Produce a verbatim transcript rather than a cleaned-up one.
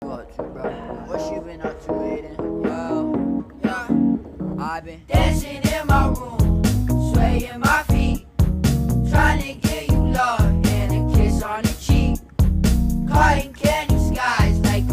What you, bro? What you been up to, Aiden? Well, yeah, I've been dancing in my room, swaying my